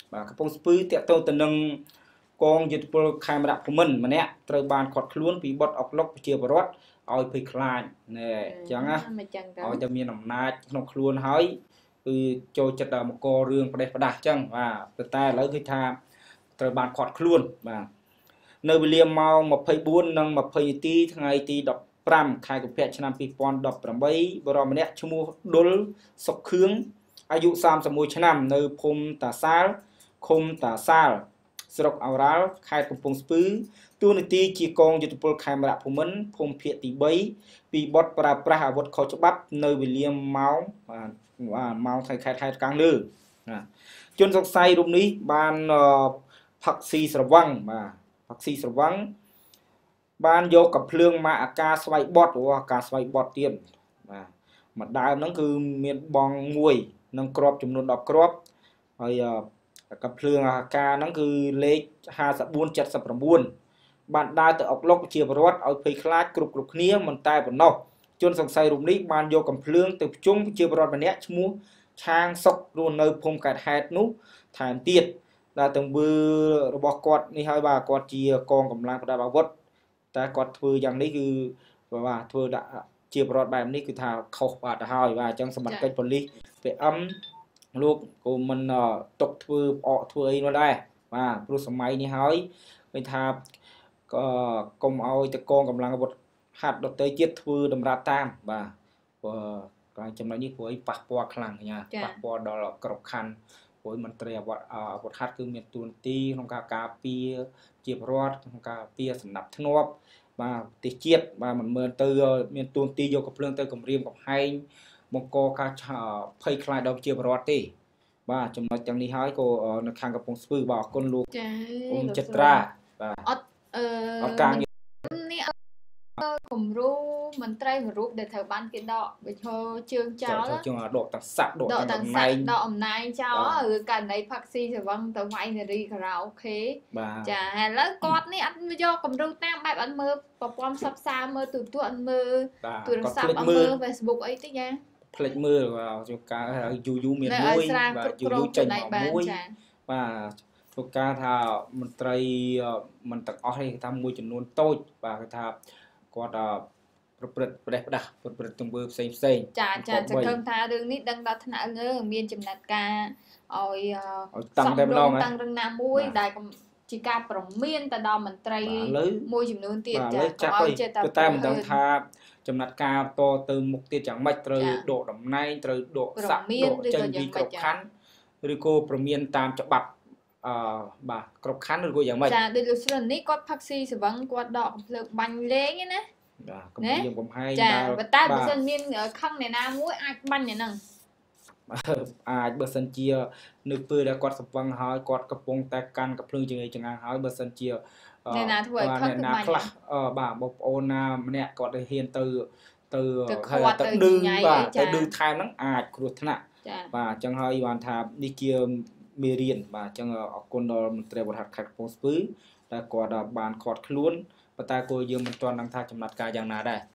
bà cái phong spư tiệt tâu từ nâng con dịch pol khai mạ của mình mà nè trời bàn khọt luôn bị bọt ọc lốc chia bờ rót oi bị khai nè chẳng á oi cho miền nằm nát nông luôn hỏi cho chặt một co rương đẹp đà chăng và từ ta lấy cái tha trời bàn khọt luôn và nơi bị liềm màu một phẩy buôn nâng một phẩy tí ngày tí đọc pram khai của pet năm pi pon đọc pram bay bờ ròm nè chung mua đôi sọc khươngอายุ31ឆ្នាំនៅភូមិតាសាលឃុំតាសាលស្រុកអរ៉ាល់ខេត្តកំពង់ស្ពឺទួលនីតិជាកងយុទ្ធពលខេមរៈភូមិន្ទភូមិភាគទី3ពីបទប្រើប្រាស់អាវុធខុសច្បាប់នៅវេលាម៉ោងម៉ោងខេត្តខាងលើជនសង្ស័យរូបនេះបានផឹកស៊ីស្រវឹងបាទផឹកស៊ីស្រវឹងបានយកកំភ្លើងម៉ាកអាការស្វ័យបត់អាការស្វ័យបត់ទៀតបាទមួយដើមហ្នឹងគឺមានបងមួយនឹងក្របចំនួន10ក្របហើយកំភ្លើងអាការហ្នឹងគឺលេខ5479បានដើរទៅអុកឡុកជាបរដ្ឋឲ្យភ័យខ្លាចគ្រប់គ្នាមិនតែប៉ុណ្ណោះជនសង្ស័យរូបនេះបានយកកំភ្លើងទៅភ្ជុំជាបរដ្ឋម្នាក់ឈ្មោះឆាងសុករស់នៅភូមិកែតហេតុនោះថែមទៀតដែលទាំងវើរបស់គាត់នេះហើយបាទគាត់ជាកងកម្លាំងប្រដាប់អាវុធតែគាត់ធ្វើយ៉ាងនេះគឺបាទធ្វើដាក់ជាបរដ្ឋបែបនេះគឺថាខុសបាទទៅហើយបាទអញ្ចឹងសមត្ថកិច្ចប៉ូលីស PM លោកក៏មិនຕົកធ្វើអកធ្វើអីនោះដែរបាទព្រោះសម័យនេះហើយឃើញថាកុំឲ្យតកងកម្លាំងអាវុធហាត់ដទៃទៀតធ្វើតម្រាប់តាមបាទព្រោះចំណុចនេះព្រោះអីប៉ះពាល់ខ្លាំងញ៉ាប៉ះពាល់ដល់ក្របខ័ណ្ឌព្រោះមន្ត្រីអាវុធហាត់គឺមានទួនាទីក្នុងការការពារជាប្រវត្តិក្នុងការពារសម្ដាប់ធ្នាប់បាទប្រទេសជាតិបាទមិនមែនទៅមានទួនាទីយកកំភ្លើងទៅគម្រាមកំហែងបង្កការភ័យខ្លាចដល់ជាប្រវត្តិទេបាទចំណុចទាំងនេះហើយក៏នៅខាងកំពង់ស្ពឺបាទអរគុណលោកអ៊ំចិត្រាបាទអត់ការនេះគំរូមន្ត្រីមួយរូបដែលត្រូវបានគេដកវិឈរជើងចោលជើងដកទាំងសាក់ដកទាំងអំណាញចោលឬករណីផាក់ស៊ីស្រវឹងទៅវាយនារីខារ៉ាអូខេចាឥឡូវគាត់នេះអត់យកគំរូតាមបែបអត់មើលប្រព័ន្ធផ្សព្វផ្សាយមើលទូរទស្សន៍អត់មើលទូរស័ព្ទអត់មើល Facebook អីទេយ៉ាផ្លេចមើលជួនកាលយូមានមួយបាទយូចេញមកមួយបាទជួនកាលថាមន្ត្រីមិនទាំងអស់ទេគេថាមួយចំនួនតូចបាទគេថាគាត់ប្រព្រឹត្តផ្ដេសផ្ដាស់ប្រព្រឹត្តទង្វើផ្សេងចាសង្ឃឹមថារឿងនេះដឹងដល់ថ្នាក់មានចំណាត់ការឲ្យតាំងតែម្ដងតាំងរឹងណាមួយដែលជាការប្រមានទៅដល់មន្ត្រីមួយចំនួនទៀតចាចាប់ឲ្យតែមិនដឹងថាចំណាត់ការតទៅមុខទៀតយ៉ាងម៉េចត្រូវដកតំណែងត្រូវដកសាក់ដកចេញពីគ្រប់ខណ្ឌឬក៏ប្រមានតាមច្បាប់បាទគ្រប់ខណ្ឌឬក៏យ៉ាងម៉េចចាដូចលោកស្រីនេះគាត់ផឹកស៊ីស្រវឹងគាត់ដកកំភ្លើងបាញ់លេងណាបាទកំរាមកំហែងចាតែបើសិនមានខឹងអ្នកណាមួយអាចបាញ់អ្នកហ្នឹងអាចបើសិនជានៅពេលដែលគាត់ស្វឹងហើយគាត់កំពុងតែកាន់កំភ្លើងចង្អាហើយបើសិនជាអ្នកណាធ្វើឲ្យខឹងគឺបាញ់ខ្លះបាទបងប្អូនណាម្នាក់គាត់ទៅហ៊ានទៅឌឺបាទទៅឌឺថែមហ្នឹងអាចគ្រោះថ្នាក់បាទអញ្ចឹងហើយបានថានេះជាមេរៀនបាទអញ្ចឹងអរគុណដល់មន្ត្រីបរិហាត់ខេត្តកំពង់ស្ពឺដែលគាត់បានខាត់ខ្លួនប៉ុន្តែគួរយើងមិនទាន់ដឹងថាចំណាត់ការយ៉ាងណាដែរ